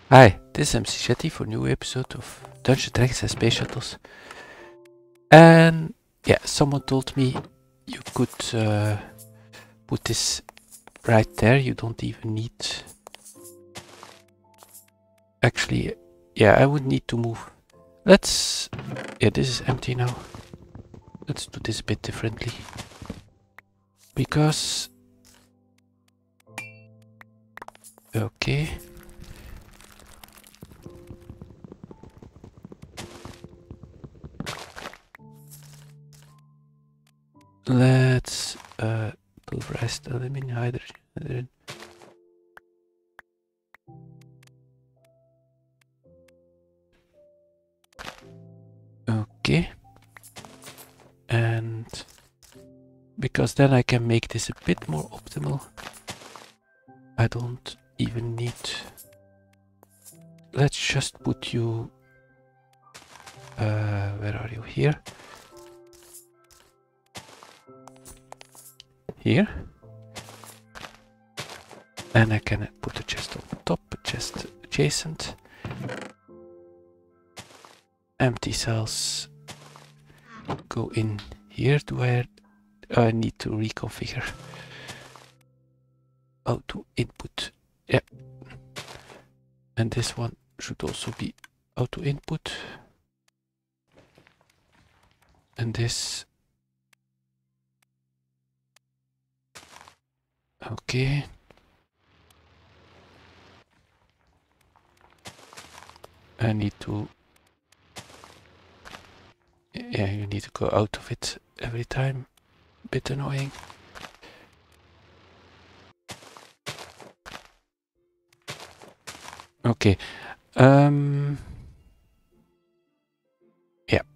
Hi, this is MC Shetty for a new episode of Dungeons Dragons and Space Shuttles. And yeah, someone told me you could put this right there. You don't even need... Actually, yeah, I would need to move. Let's... Yeah, this is empty now. Let's do this a bit differently. Because... Okay. Let's pulverize the aluminum hydrogen. Okay. And because then I can make this a bit more optimal. I don't even need... Let's just put you... where are you? Here? Here. And I can put a chest on top, a chest adjacent. Empty cells go in here. Do I need to reconfigure auto input? Yeah. And this one should also be auto input. And this... Okay. I need to... Yeah, you need to go out of it every time. Bit annoying. Okay. Yeah.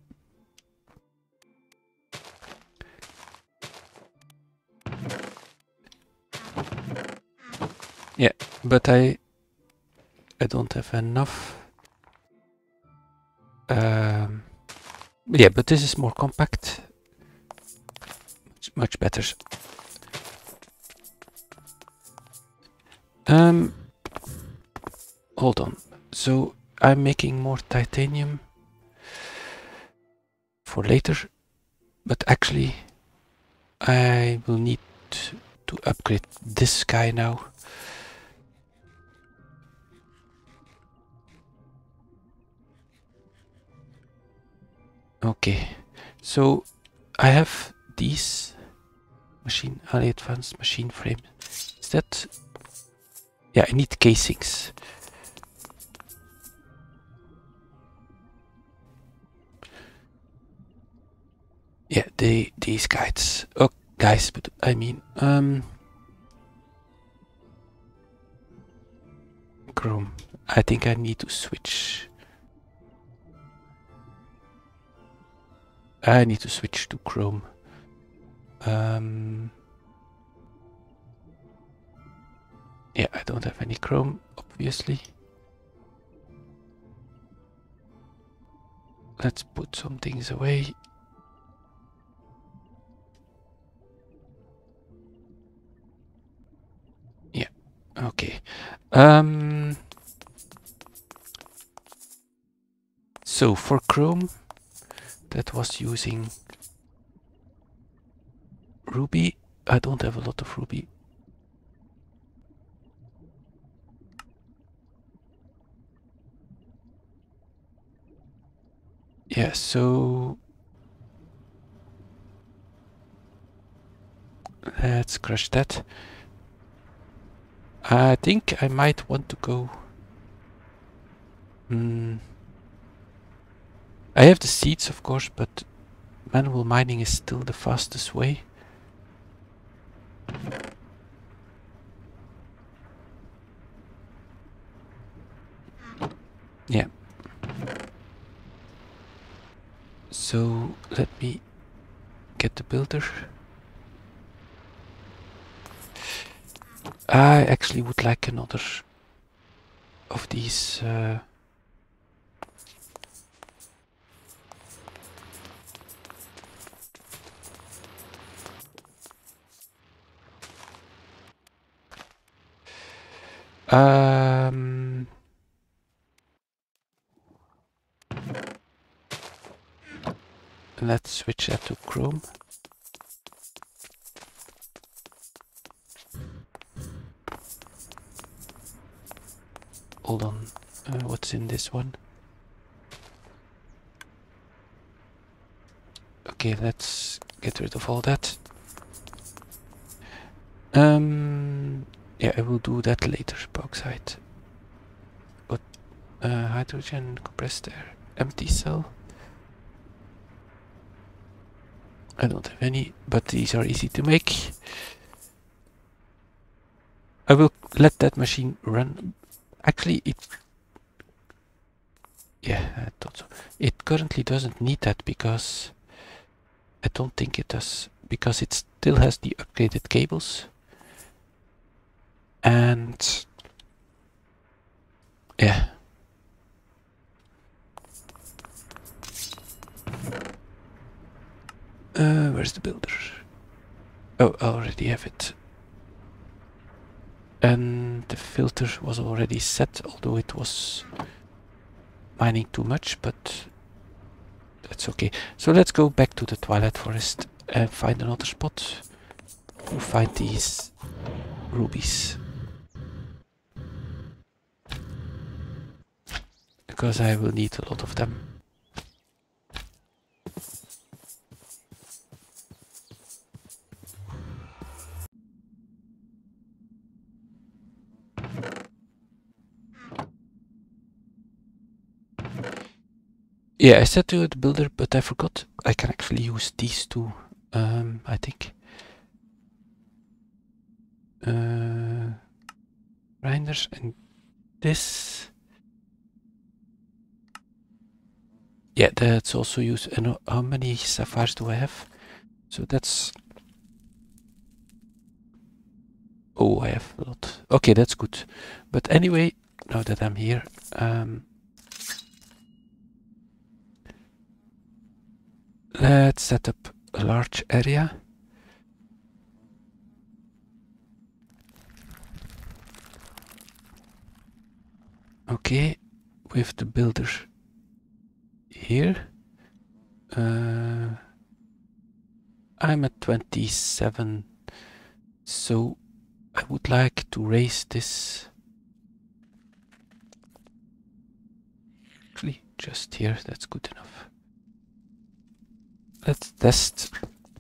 Yeah, but I don't have enough. Yeah, but this is more compact. Much better. Hold on. So I'm making more titanium for later, but actually I will need to upgrade this guy now. Okay, so I have these highly advanced machine frame. Is that... Yeah, I need casings. Yeah, these guys. Oh, guys, but I mean, Chrome. I think I need to switch. I need to switch to Chrome. Yeah, I don't have any Chrome, obviously. Let's put some things away. Yeah, okay. So for Chrome, that was using Ruby. I don't have a lot of Ruby. Yeah, so let's crush that. I think I might want to go... I have the seeds, of course, but manual mining is still the fastest way. Yeah. So let me get the builder. I actually would like another of these. Let's switch that to Chrome. Hold on, what's in this one? Okay, let's get rid of all that. Yeah, I will do that later, bauxite. But hydrogen, compressed air, empty cell. I don't have any, but these are easy to make. I will let that machine run. Actually, yeah, I thought so. It currently doesn't need that because I don't think it does, because it still has the upgraded cables. And yeah. Where's the builder? Oh, I already have it. And the filter was already set, although it was mining too much, but that's okay. So let's go back to the Twilight Forest and find another spot to find these rubies. Because I will need a lot of them. Yeah, I said to the builder, but I forgot I can actually use these two, I think. Grinders and this. Yeah, that's also used. And how many sapphires do I have? So that's... Oh, I have a lot. Okay, that's good. But anyway, now that I'm here, let's set up a large area. Okay, with the builder here. I'm at 27, so I would like to raise this. Actually, just here, that's good enough. Let's test.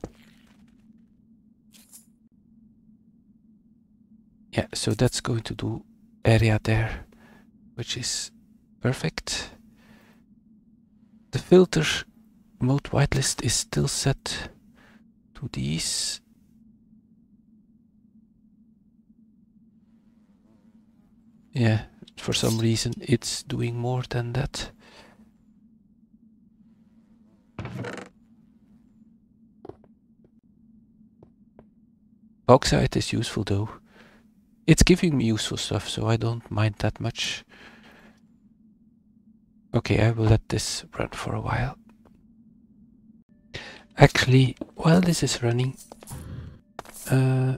Yeah, so that's going to do area there, which is perfect. The filter mode whitelist is still set to these. Yeah, for some reason it's doing more than that. Bauxite is useful though. It's giving me useful stuff, so I don't mind that much. Okay, I will let this run for a while. Actually, while this is running, yeah,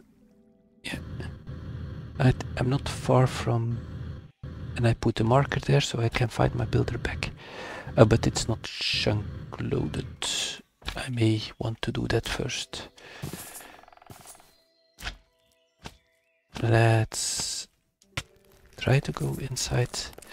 I'm not far from, and I put a marker there so I can find my builder back. But it's not chunk loaded. I may want to do that first. Let's try to go inside.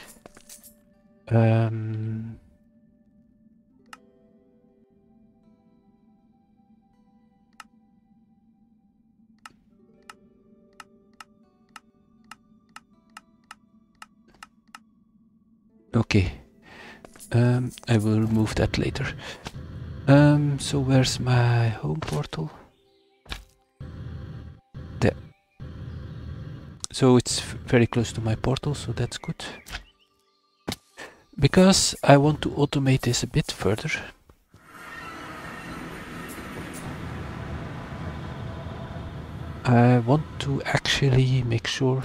Okay. I will remove that later. So where's my home portal? There. So it's very close to my portal, so that's good. Because I want to automate this a bit further. I want to actually make sure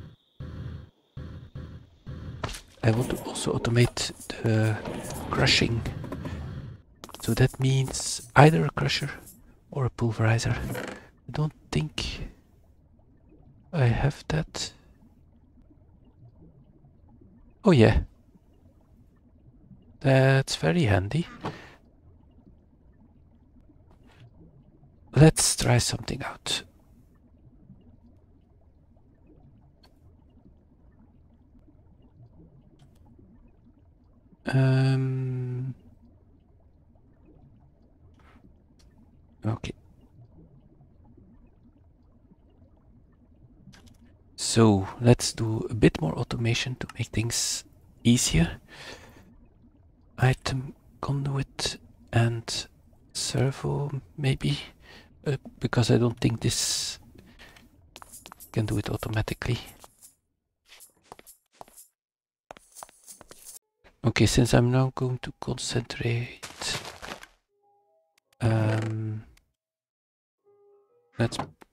I want to also automate the crushing. So that means either a crusher or a pulverizer. I don't think I have that. Oh yeah. That's very handy. let's try something out. Okay. So let's do a bit more automation to make things easier. Item conduit and servo maybe, because I don't think this can do it automatically. Okay, since I'm now going to concentrate, let's,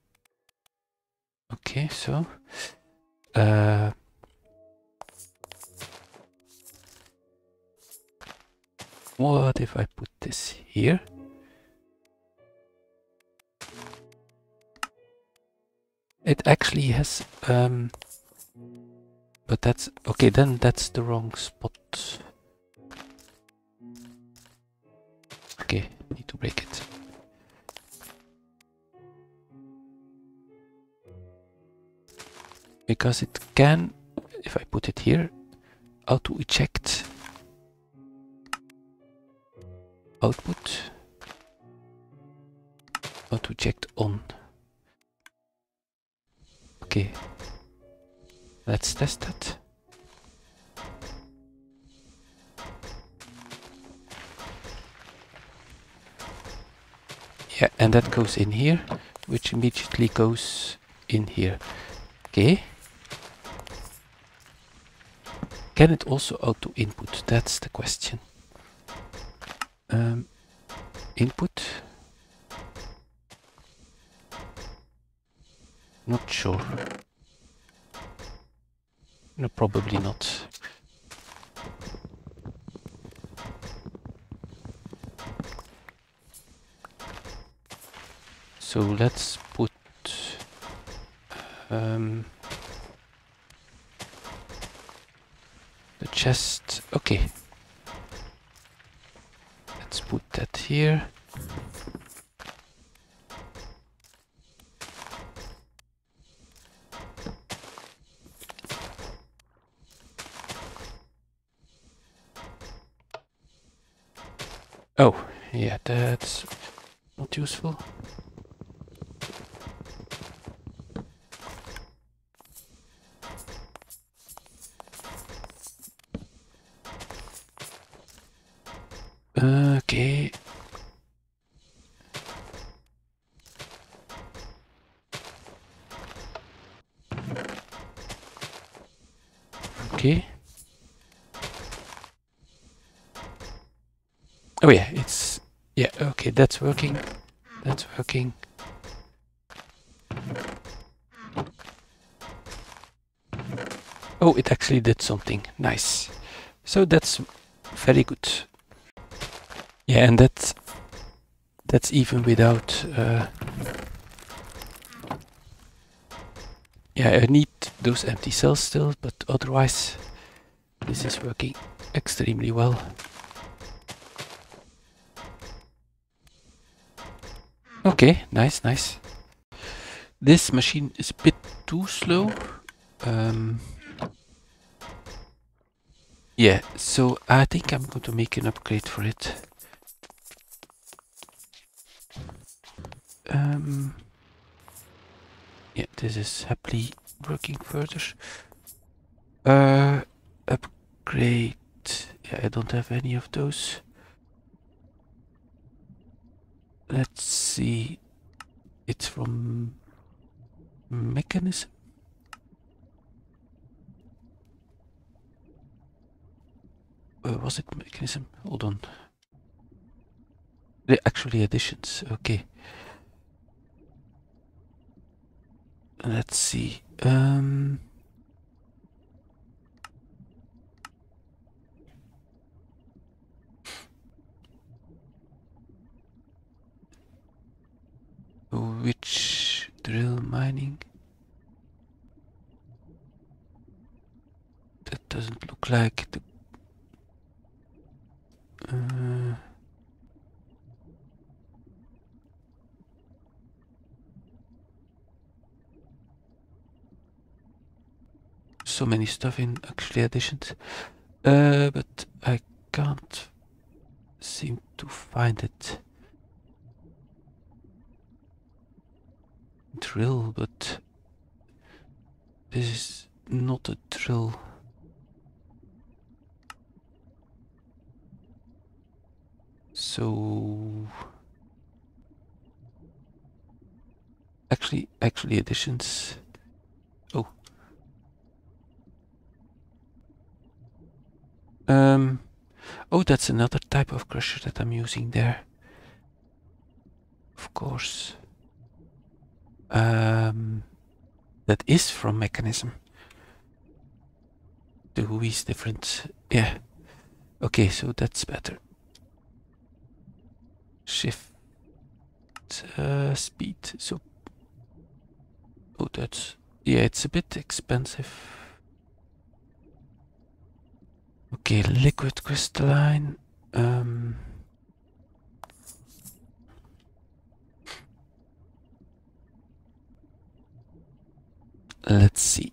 okay, so what if I put this here? It actually has, but that's, okay, then that's the wrong spot. Okay, need to break it. Because it can, if I put it here, auto eject output, auto eject on. Okay, let's test that. Yeah, and that goes in here, which immediately goes in here. Okay. Can it also auto input? That's the question. Input. Not sure. No, probably not. So let's put the chest. Okay. Let's put that here. Oh, yeah, that's not useful. Okay. Okay. Oh yeah, it's, yeah, okay, that's working. That's working. Oh, it actually did something. Nice. So that's very good. Yeah, and that's even without yeah, I need those empty cells still, but otherwise this is working extremely well. Okay, nice, nice. This machine is a bit too slow. Yeah, so I think I'm going to make an upgrade for it. Yeah, this is happily working further. Upgrade. Yeah, I don't have any of those. Let's see. It's from mechanism. Was it mechanism? Hold on. The actually additions. Okay. Let's see. Which drill mining? That doesn't look like the. so many stuff in actually additions. But I can't seem to find it. Drill, but this is not a drill. So actually additions. Oh. Oh, that's another type of crusher that I'm using there. Of course. That is from Mekanism. The GUI is different. Yeah. Okay, so that's better. Shift speed. So oh, that's, yeah, it's a bit expensive. Okay, liquid crystalline. Let's see.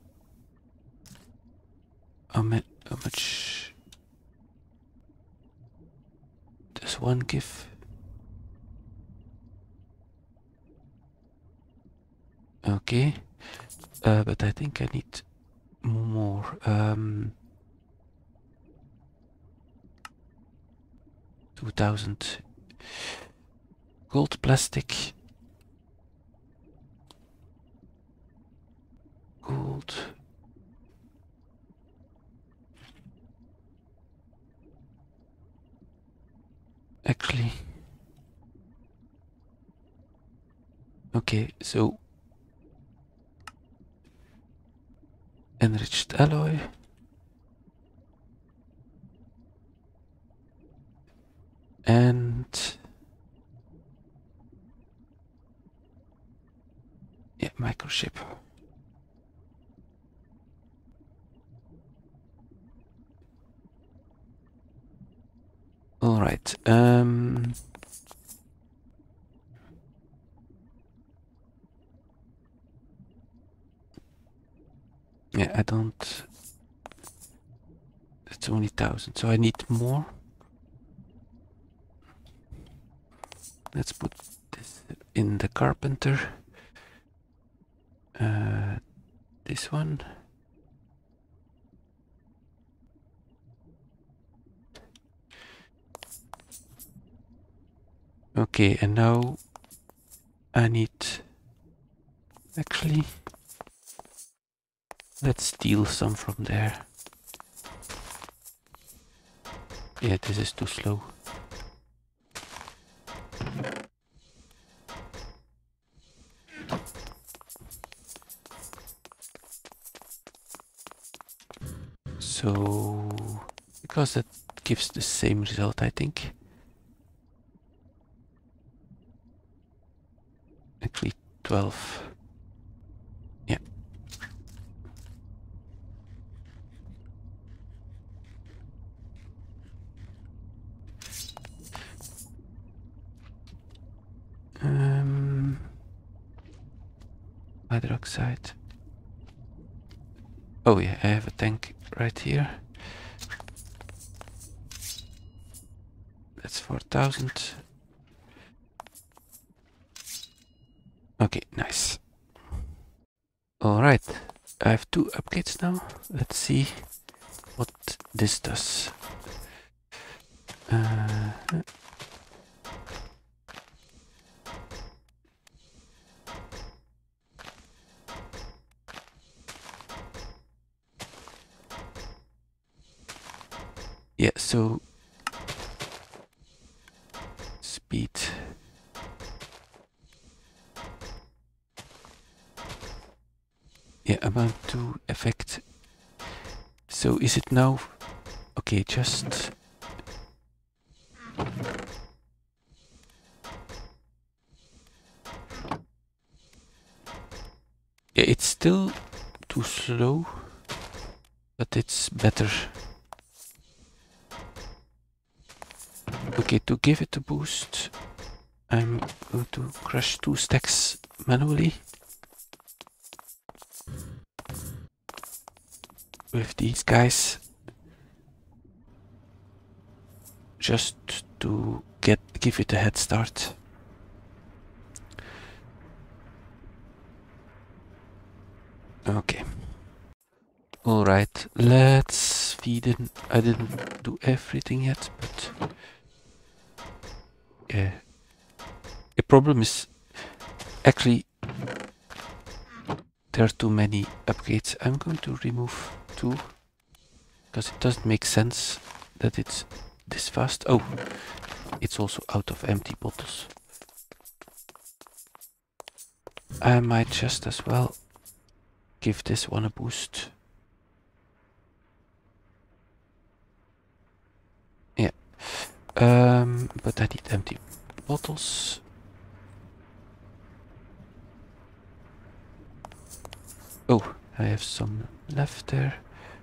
How much does one give? Okay, but I think I need more. 2000 gold plastic. Gold. Actually. Okay, so enriched alloy. And yeah, microchip. All right. Yeah, I don't. It's only 1000, so I need more. Let's put this in the carpenter. This one. Okay, and now I need. Actually, let's steal some from there. Yeah, this is too slow. So, because that gives the same result, I think. Actually, 12. Yeah. Hydroxide. Oh yeah, I have a tank right here. That's 4000. Okay, nice. Alright, I have 2 upgrades now. Let's see what this does. Yeah, so speed. Yeah, amount to effect. So is it now? Okay, just. Yeah, it's still too slow, but it's better. Okay, to give it a boost, I'm going to crush 2 stacks manually. with these guys. Just to give it a head start. Okay. Alright, let's feed in. I didn't do everything yet, but yeah. The problem is actually there are too many upgrades. I'm going to remove 2 because it doesn't make sense that it's this fast. Oh, it's also out of empty bottles. I might just as well give this one a boost. Yeah. But I need empty bottles. Oh, I have some left there.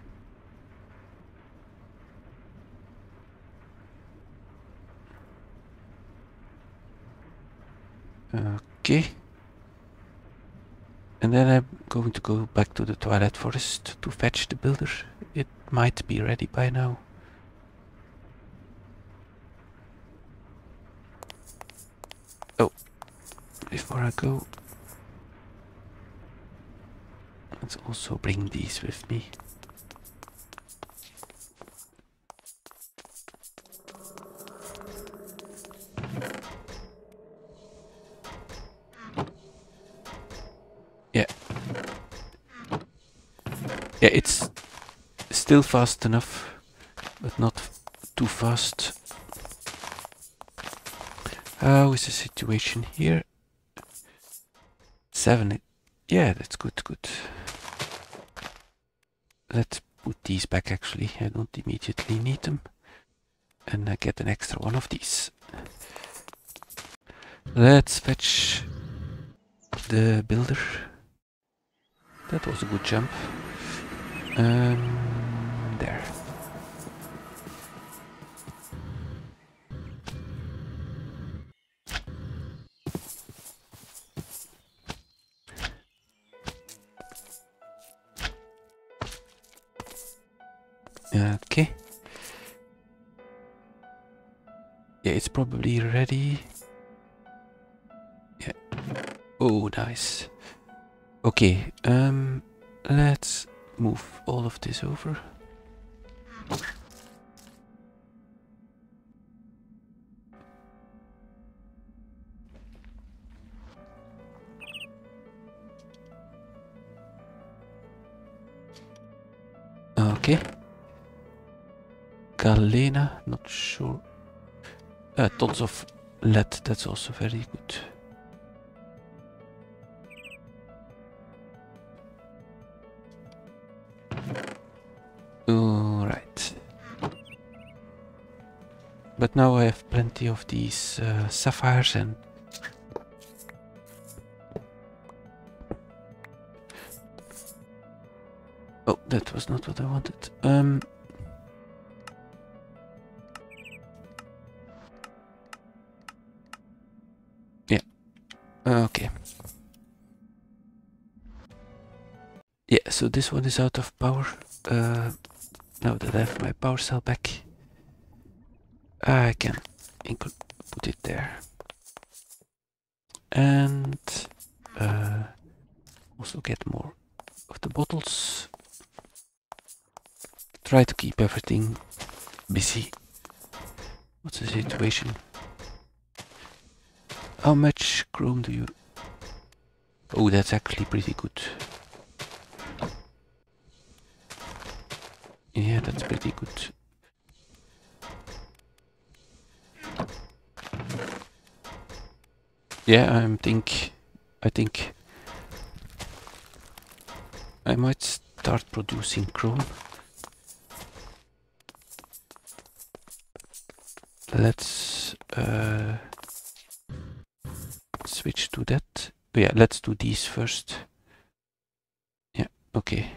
Okay. And then I'm going to go back to the Twilight Forest to fetch the builder. It might be ready by now. Oh, before I go, let's also bring these with me. Yeah. Yeah, it's still fast enough, but not too fast. How is the situation here? 7. Yeah, that's good, good. Let's put these back actually. I don't immediately need them. And I get an extra one of these. Let's fetch the builder. That was a good jump. There. Okay. Yeah, it's probably ready. Yeah. Oh, nice. Okay, let's move all of this over. Okay. Galena, not sure. Tons of lead, that's also very good. Alright. But now I have plenty of these sapphires and oh, that was not what I wanted. Yeah. Okay. Yeah, so this one is out of power. Now that I have my power cell back, I can put it there. And also get more of the bottles. Try to keep everything busy. What's the situation? How much chrome do you... Oh, that's actually pretty good. Yeah, that's pretty good. Yeah, I think I might start producing chrome. Let's switch to that. Oh, yeah, let's do these first. Yeah, okay.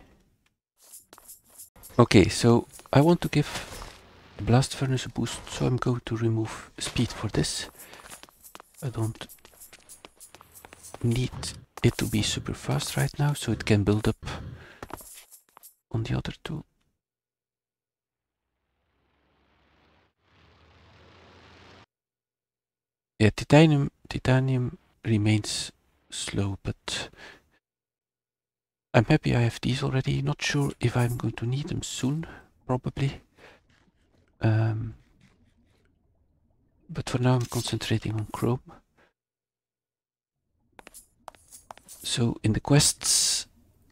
Okay, so I want to give the blast furnace a boost, so I'm going to remove speed for this. I don't need it to be super fast right now, so it can build up on the other two. Yeah, titanium remains slow, but I'm happy I have these already. Not sure if I'm going to need them soon, probably. But for now I'm concentrating on chrome. So in the quests,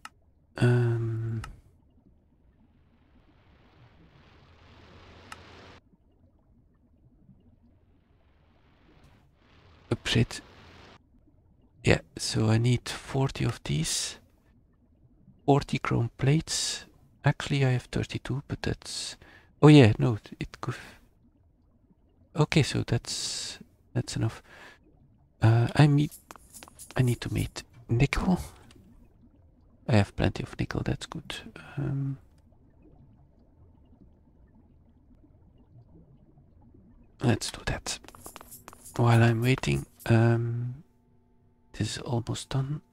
upgrade. Yeah, so I need 40 of these. 40 chrome plates. Actually, I have 32, but that's... Oh yeah, no, it could... Okay, so that's enough. I need to make nickel. I have plenty of nickel, that's good. Let's do that. While I'm waiting, this is almost done.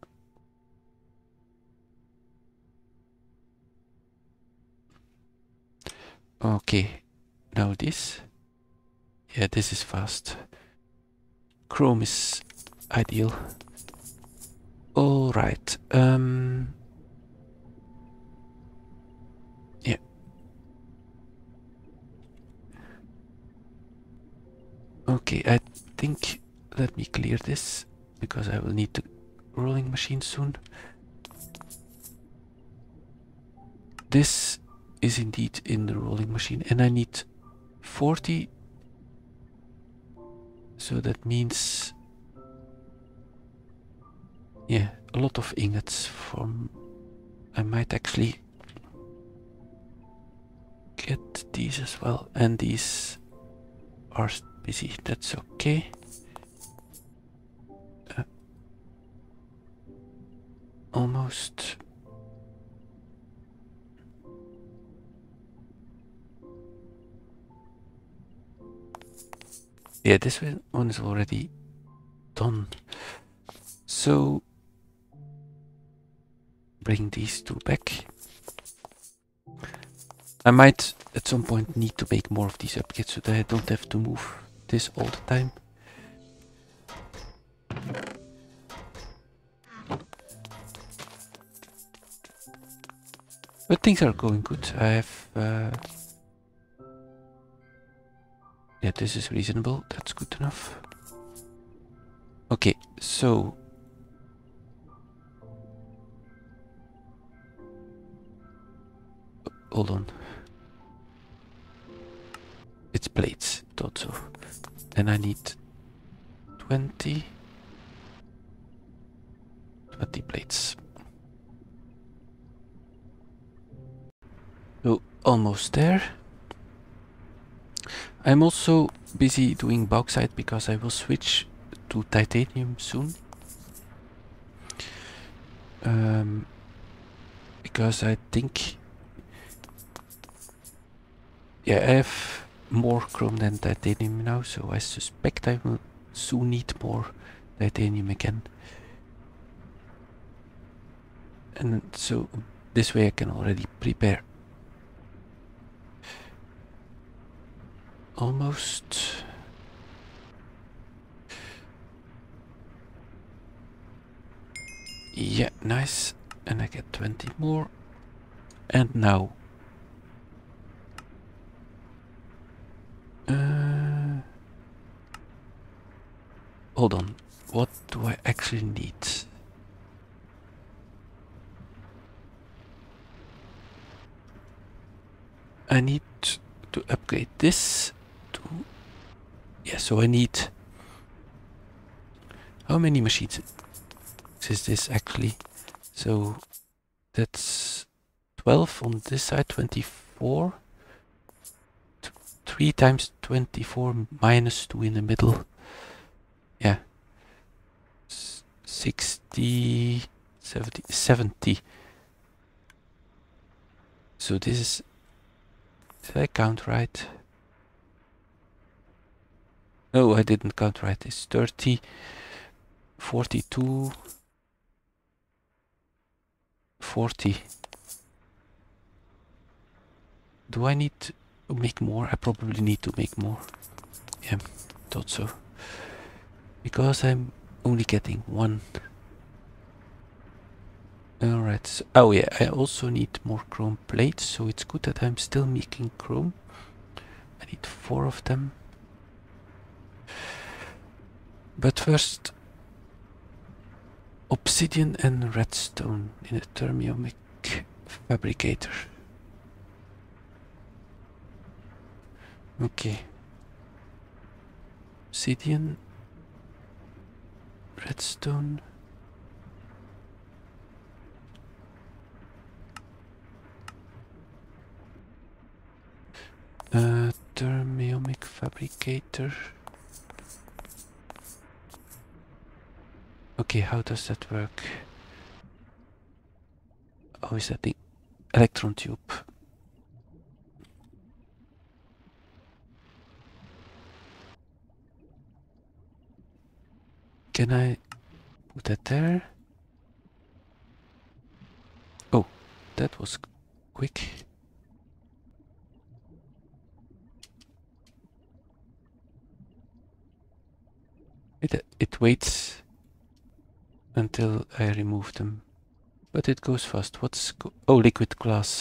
Okay, now this. Yeah, this is fast. Chrome is ideal. All right. Yeah. Okay, I think let me clear this because I will need the rolling machine soon. This is indeed in the rolling machine, and I need 40. So that means, yeah, a lot of ingots from... I might actually get these as well, and these are busy, that's okay. Almost. Yeah, this one is already done. So bring these two back. I might at some point need to make more of these upgrades so that I don't have to move this all the time. But things are going good. I have... yeah, this is reasonable. That's good enough. Okay, so... hold on. It's plates, thought so. Then I need 20 plates. So, almost there. I'm also busy doing bauxite because I will switch to titanium soon. Because I think... yeah, I have more chrome than titanium now, so I suspect I will soon need more titanium again. And so this way I can already prepare. Almost. Yeah, nice. And I get 20 more. And now. Hold on. What do I actually need? I need to upgrade this to... yeah, so I need... how many machines is this actually? So that's 12 on this side, 24. 3 times 24 minus 2 in the middle. Yeah. 60, 70, 70. So this is... did I count right? No, I didn't count right. It's 30, 42, 40. Do I need to make more? I probably need to make more. Yeah, thought so. Because I'm only getting one. Alright, so, oh yeah, I also need more chrome plates, so it's good that I'm still making chrome. I need 4 of them. But first, obsidian and redstone in a thermiomic fabricator. Okay. Obsidian, redstone. Thermiomic fabricator. Okay, how does that work? Oh, is that the electron tube? Can I put that there? Oh, that was quick. It waits until I remove them. But it goes fast. What's oh, liquid glass.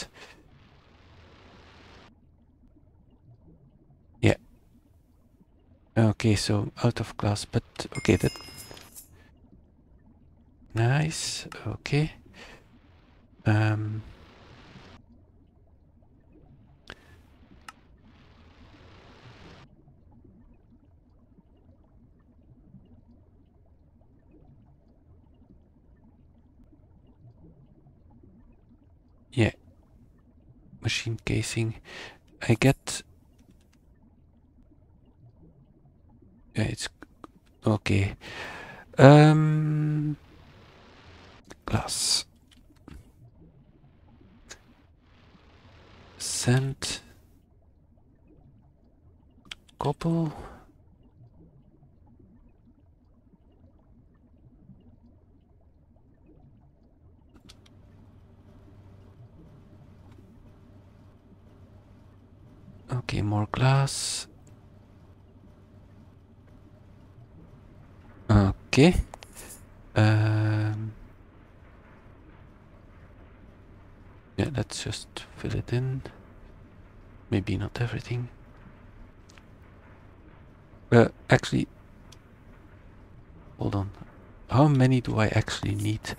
Yeah. Okay, so out of glass, but okay, that nice. Okay. Yeah. Machine casing. I get. Yeah, it's okay. Glass. Sand. Cobble. Okay, more glass. Okay. Yeah, let's just fill it in. Maybe not everything. Actually, hold on. How many do I actually need?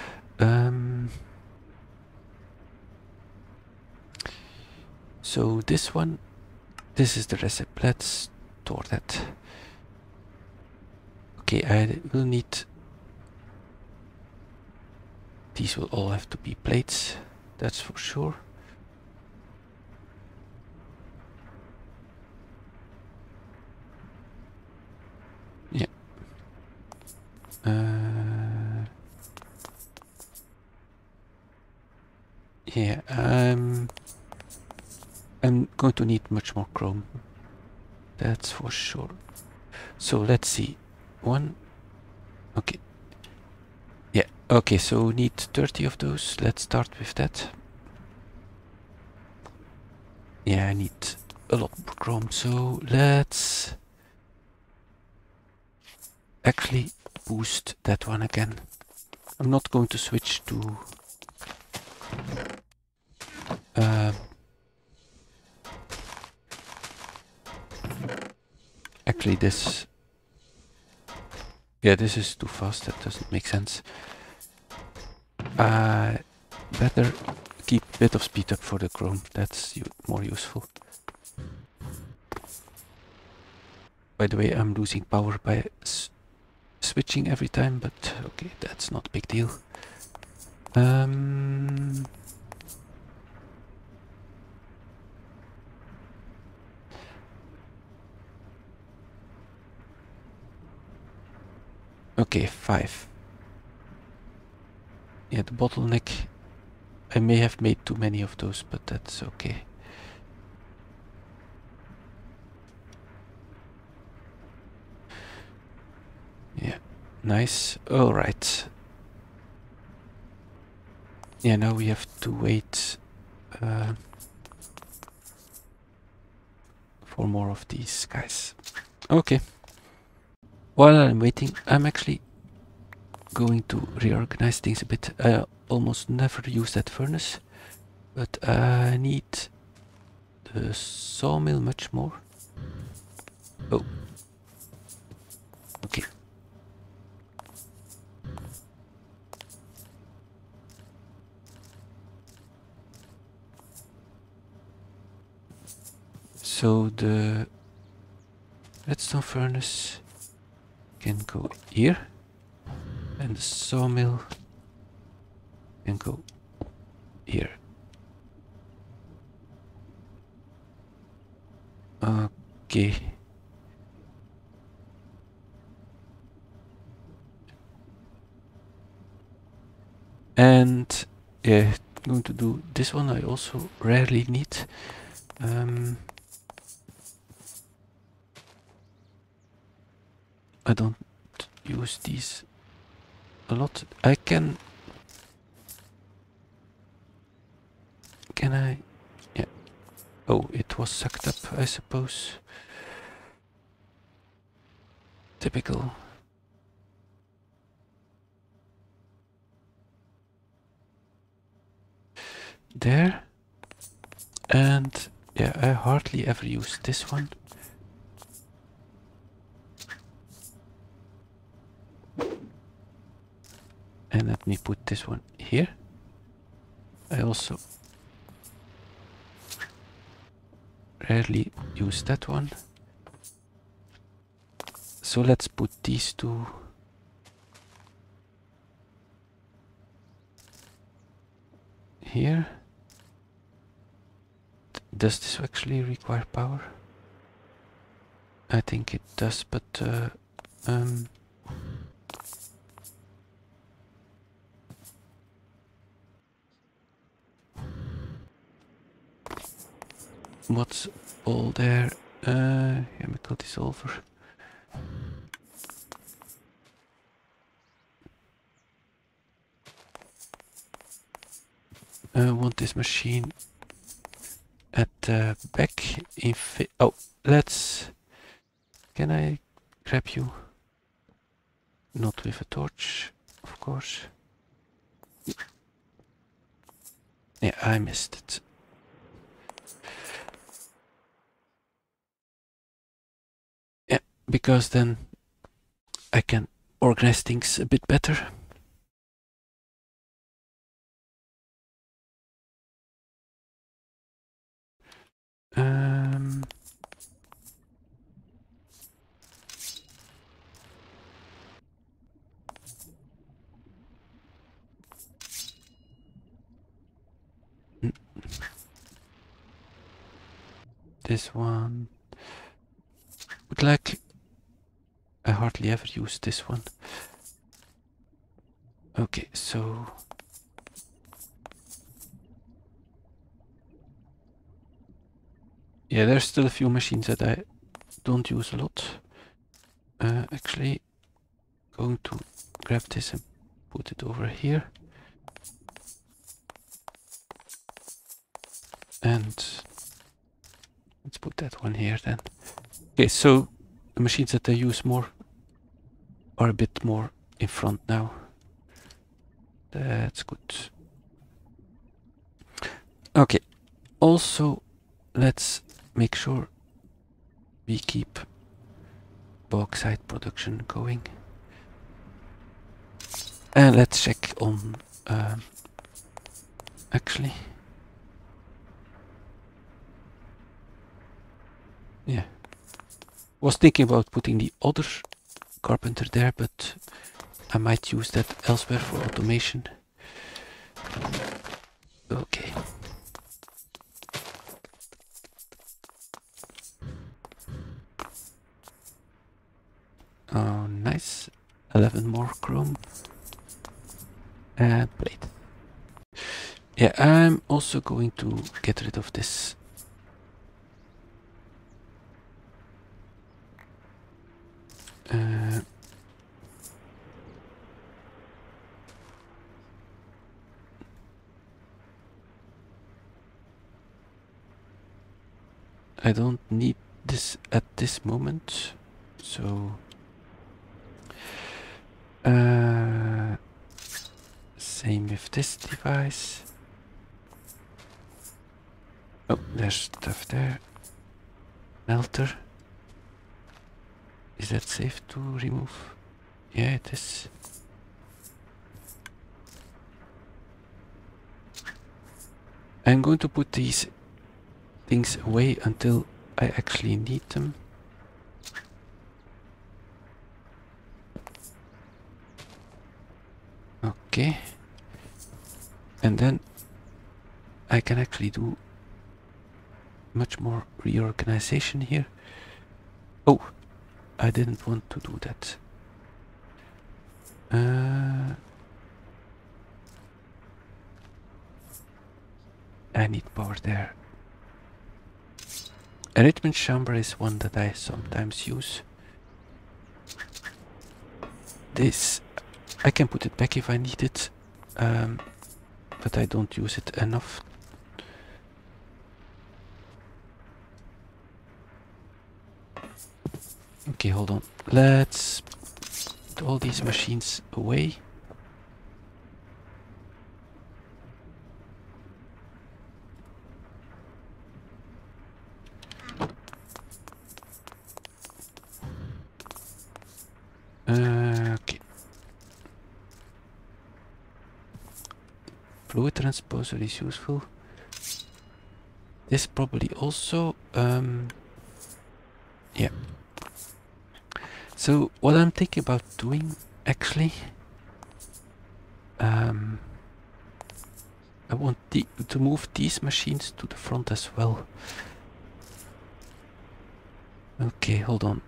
So this one, this is the recipe. Let's store that. Okay, I will need. These will all have to be plates. That's for sure. Yeah. Yeah. I'm going to need much more chrome. That's for sure. So let's see. One. Okay. Yeah. Okay. So we need 30 of those. Let's start with that. Yeah, I need a lot more chrome. So let's actually boost that one again. I'm not going to switch to actually this. Yeah, this is too fast. That doesn't make sense. Better keep a bit of speed up for the chrome. That's more useful. By the way, I'm losing power by switching every time, but okay, that's not a big deal. Okay, 5. Yeah, the bottleneck. I may have made too many of those, but that's okay. Yeah, nice. All right. Yeah, now we have to wait. for more of these guys. Okay. While I'm waiting, I'm actually going to reorganize things a bit. I almost never use that furnace, but I need the sawmill much more. Oh. Okay. So the redstone furnace can go here, and the sawmill can go here. Okay. And yeah, I'm going to do this one. I also rarely need. I don't use these a lot. I can I? Yeah. Oh, it was sucked up, I suppose. Typical. There. And yeah, I hardly ever use this one. And let me put this one here. I also rarely use that one. So let's put these two here. Does this actually require power? I think it does, but what's all there? Chemical dissolver. I want this machine at the back. Oh, let's. Can I grab you? Not with a torch, of course. Yeah, I missed it. Yeah, because then I can organize things a bit better. This one. But like, I hardly ever use this one. Okay, so yeah, there's still a few machines that I don't use a lot. Actually, going to grab this and put it over here. And let's put that one here then. Okay, so the machines that I use more are a bit more in front now. That's good. Okay, also let's make sure we keep bauxite production going. And let's check on actually. Yeah. Was thinking about putting the other carpenter there, but I might use that elsewhere for automation. Okay. Oh, nice. 11 more chrome. And plate. Yeah, I'm also going to get rid of this. I don't need this at this moment. So same with this device. Oh, there's stuff there. Melter. Is that safe to remove? Yeah, it is. I'm going to put these things away until I actually need them. Okay. And then I can actually do much more reorganization here. Oh, I didn't want to do that. I need power there. Enrichment chamber is one that I sometimes use. This, I can put it back if I need it, but I don't use it enough. Okay, hold on. Let's put all these machines away. Okay. Fluid transposer is useful. This probably also, yeah. So what I'm thinking about doing actually, I want to move these machines to the front as well. Okay, hold on.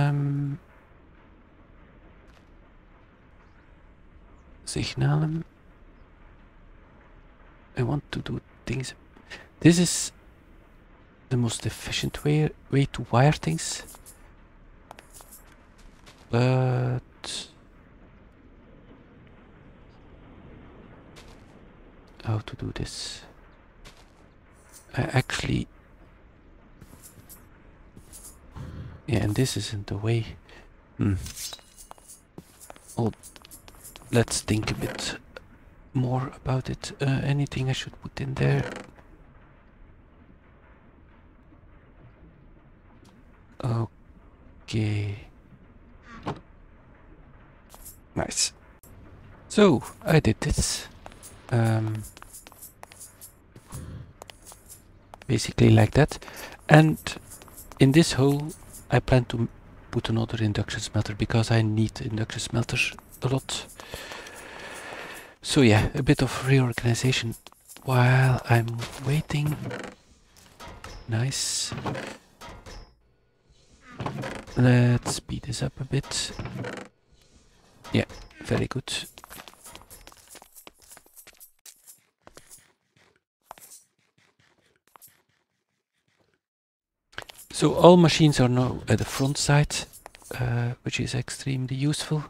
Signalen. I want to do things. This is the most efficient way to wire things. But how to do this? I actually, yeah, and this isn't the way. Well, let's think a bit more about it. Anything I should put in there? Okay. Nice. So I did this. Basically like that. And in this hole I plan to put another induction smelter because I need induction smelters a lot. So yeah, a bit of reorganization while I'm waiting. Nice. Let's speed this up a bit. Yeah, very good. So all machines are now at the front side, which is extremely useful.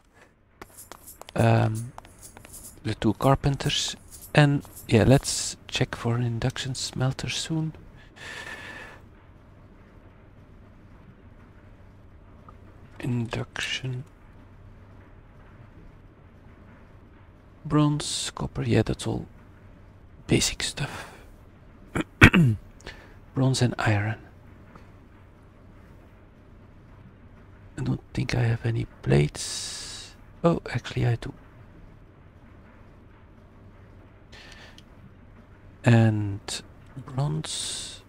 The two carpenters, and yeah, let's check for an induction smelter soon. Induction. Bronze, copper, yeah, that's all basic stuff. Bronze and iron. I don't think I have any plates. Oh, actually I do. And bronze.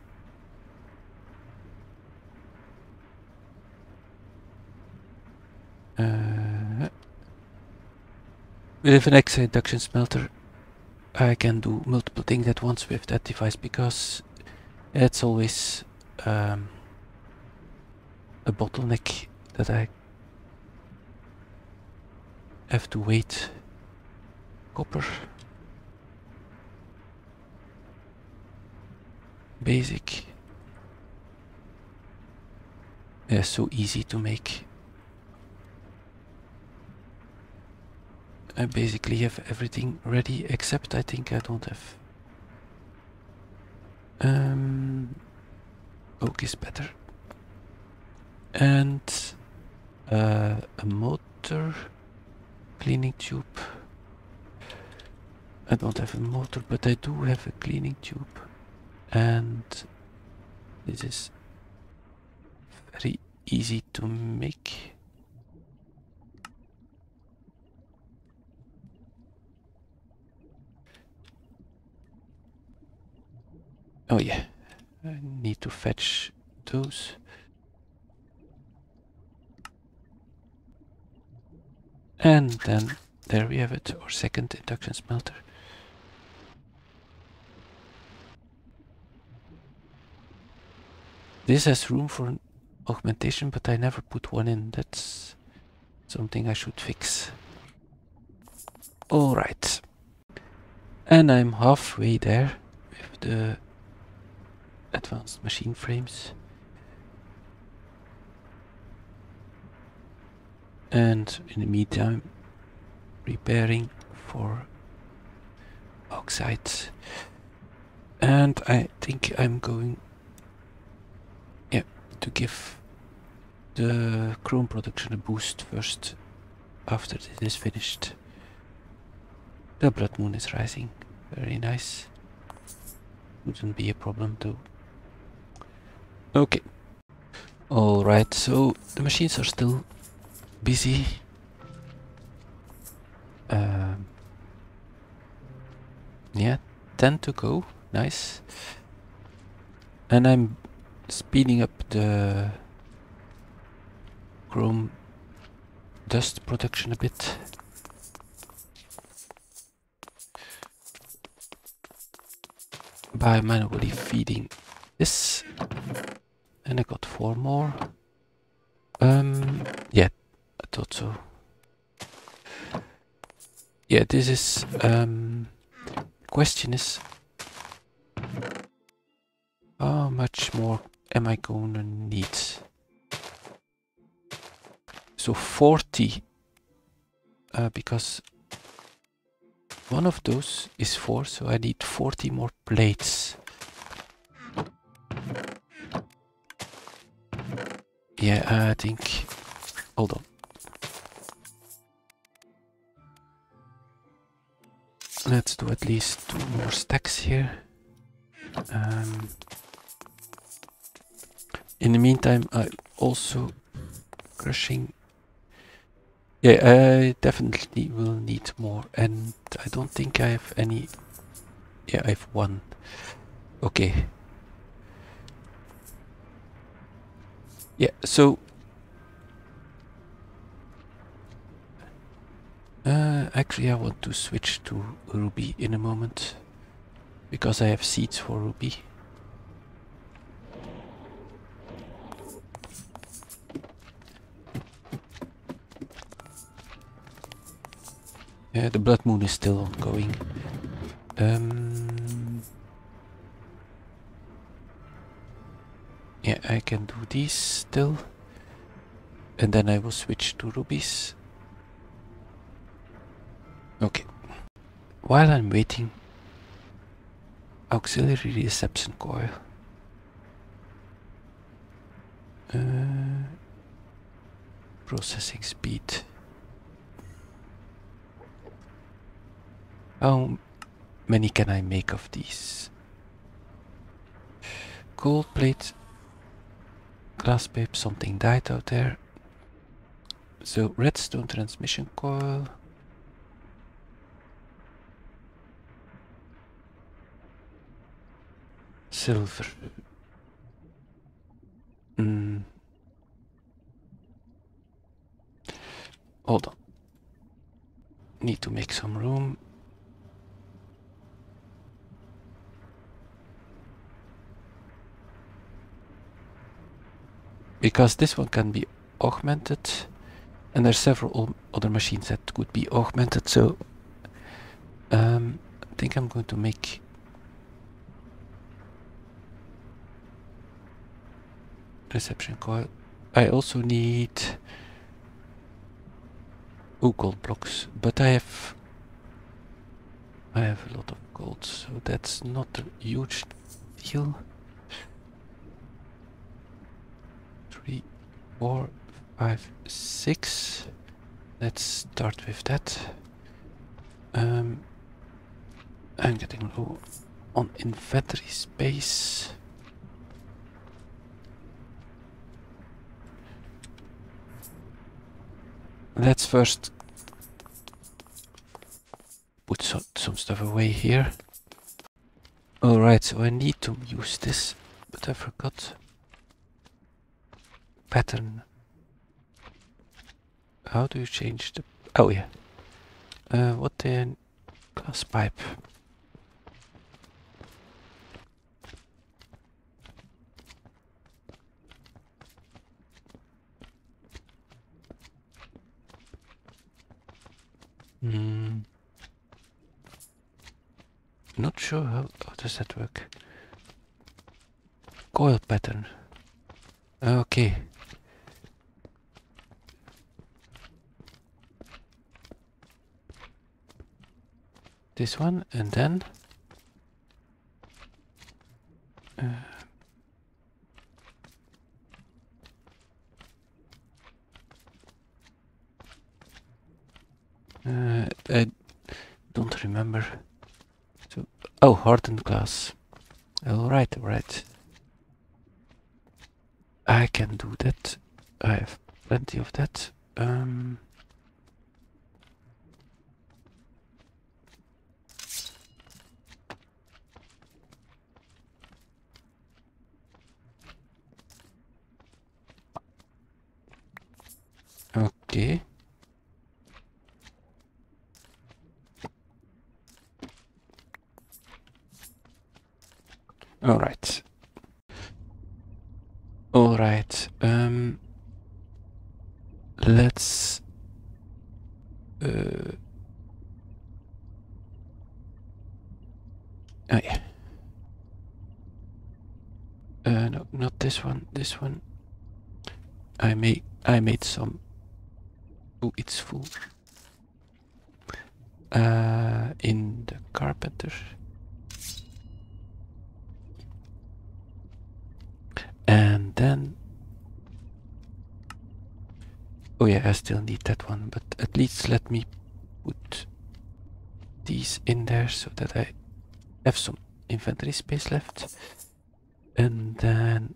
With an extra induction smelter, I can do multiple things at once with that device because it's always a bottleneck that I have to wait. Copper. Basic. Yeah, so easy to make. I basically have everything ready except I think I don't have. Oak is better. and a motor cleaning tube. I don't have a motor, but I do have a cleaning tube, and this is very easy to make. Oh yeah, I need to fetch those. And then there we have it, our second induction smelter. This has room for an augmentation, but I never put one in. That's something I should fix. Alright. And I'm halfway there with the advanced machine frames. And in the meantime, preparing for oxides. And I think I'm going, to give the chrome production a boost first, after this is finished. The blood moon is rising, very nice. Wouldn't be a problem though. Okay. Alright, so the machines are still busy. Yeah, 10 to go, nice. And I'm speeding up the chrome dust production a bit. By manually feeding this. And I got 4 more. Yeah, I thought so. Yeah, this is, question is, how much more am I gonna need? So 40, because one of those is 4, so I need 40 more plates. Yeah, I think, hold on. Let's do at least 2 more stacks here. In the meantime, I'm also crushing. Yeah, I definitely will need more, and I don't think I have any. Yeah, I have 1. Okay. Yeah, so actually I want to switch to ruby in a moment, because I have seeds for ruby. Yeah, the blood moon is still ongoing. Yeah, I can do these still. And then I will switch to rubies. Okay. While I'm waiting, auxiliary reception coil. Processing speed. How many can I make of these? Gold plate, glass pipe, something died out there. So redstone transmission coil. Silver. Hold on. Need to make some room. Because this one can be augmented, and there's several other machines that could be augmented, so I think I'm going to make reception coil. I also need gold blocks, but I have a lot of gold, so that's not a huge deal. 3, 4, 5, 6. Let's start with that. I'm getting low on inventory space. Let's first put some stuff away here. Alright, so I need to use this, but I forgot. Pattern. How do you change the... Oh yeah. What then? Glass pipe. Not sure how does that work. Coil pattern. Okay. This one and then I don't remember. So, oh, hardened glass. Alright, alright. I can do that. I have plenty of that. Okay. Alright. Alright. Let's oh yeah. No, not this one. This one. I made some. Oh, it's full. In the carpenter. And then... Oh yeah, I still need that one, but at least let me put these in there so that I have some inventory space left. And then...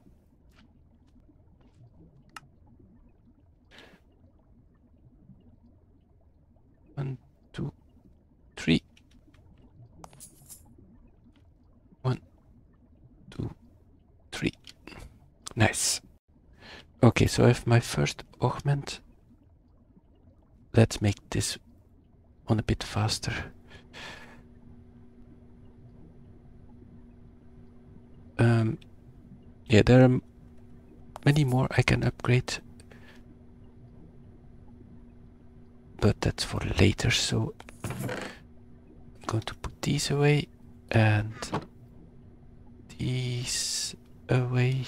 1, 2, 3. 1, 2, 3. Nice. Okay, so I have my first augment. Let's make this one a bit faster. Yeah, there are many more I can upgrade, but that's for later, so I'm going to put these away and these away.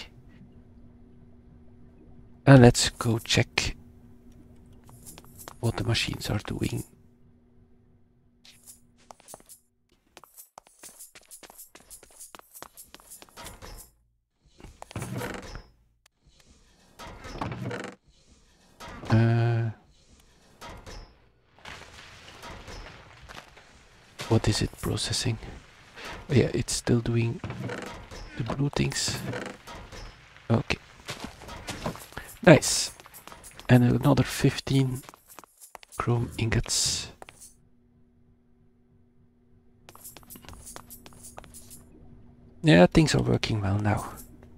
And let's go check what the machines are doing. What is it processing? Oh, yeah, it's still doing the blue things. Okay. Nice. And another 15 chrome ingots. Yeah, things are working well now.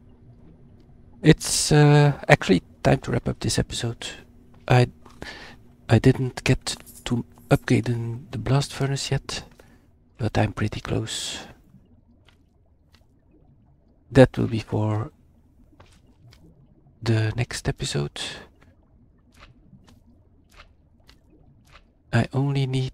It's actually time to wrap up this episode. I didn't get to upgrading the blast furnace yet, but I'm pretty close. That will be for the next episode. I only need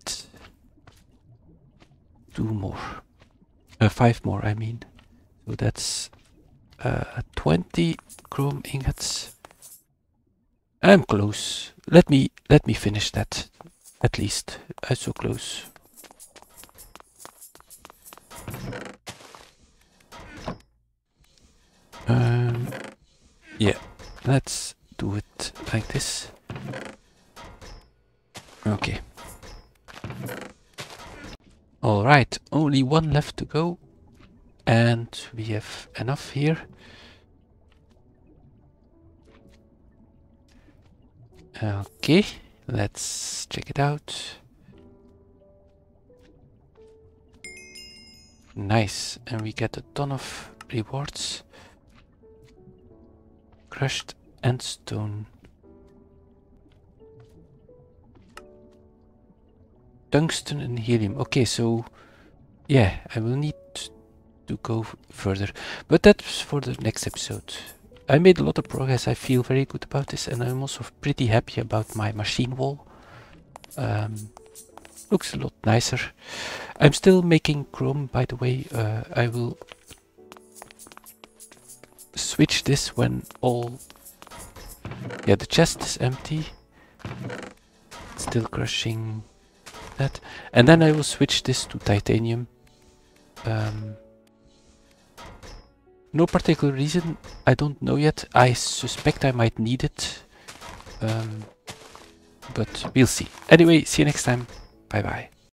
2 more. 5 more, I mean. So that's 20 chrome ingots. I'm close. Let me finish that. At least. I'm so close. Yeah. Let's do it like this. Okay. Alright, only one left to go. And we have enough here. Okay, let's check it out. Nice, and we get a ton of rewards. Crushed and stone. Tungsten and helium. Okay, so yeah, I will need to go further, but that's for the next episode. I made a lot of progress. I feel very good about this, and I'm also pretty happy about my machine wall. Looks a lot nicer. I'm still making chrome, by the way. I will switch this when all... Yeah, the chest is empty. Still crushing that. And then I will switch this to titanium. No particular reason, I don't know yet. I suspect I might need it. But we'll see. Anyway, see you next time. Bye bye.